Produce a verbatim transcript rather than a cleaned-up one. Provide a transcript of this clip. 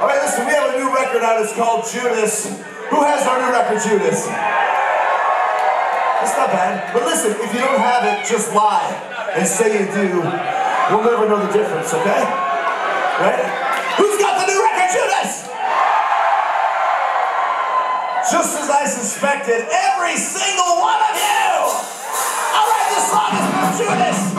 All right, listen, we have a new record out. It's called Judas. Who has our new record, Judas? It's not bad. But listen, if you don't have it, just lie and say you do. We'll never know the difference, okay? Right? Who's got the new record, Judas? Just as I suspected, every single one of you! All right, this song is from Judas.